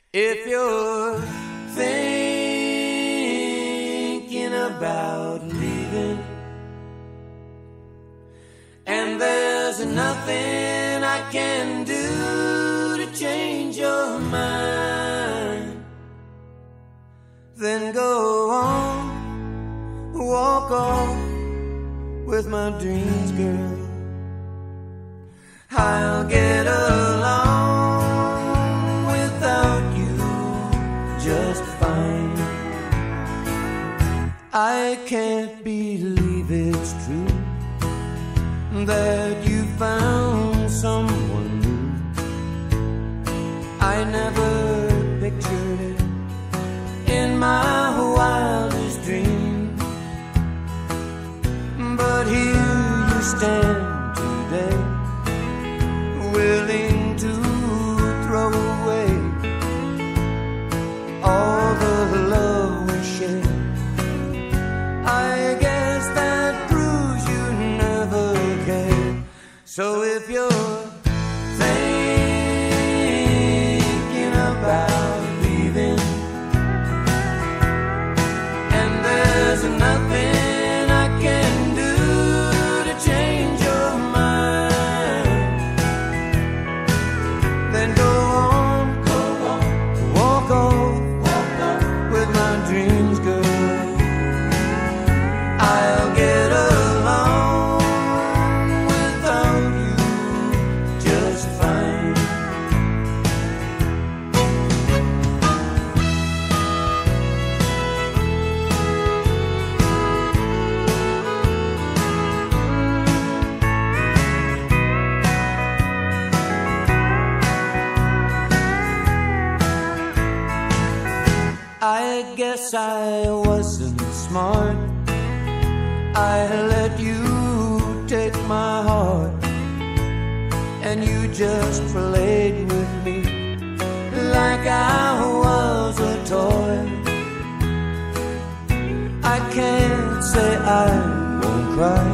If you're thinking about leaving and there's nothing I can do to change your mind, then go on, walk off with my dreams, girl. I'll get along without you just fine. I can't believe it's true that you found someone new. I never pictured it in my wildest dream, but here you stand today, willing to throw away all the love we shared. I guess that proves you never cared. So if you're thinking about leaving and there's nothing I can do to change your mind, then go on, walk off with my dreams, girl. I'll get along without you just fine. I guess I wasn't smart. I let you take my heart, and you just played with me like I was a toy. I can't say I won't cry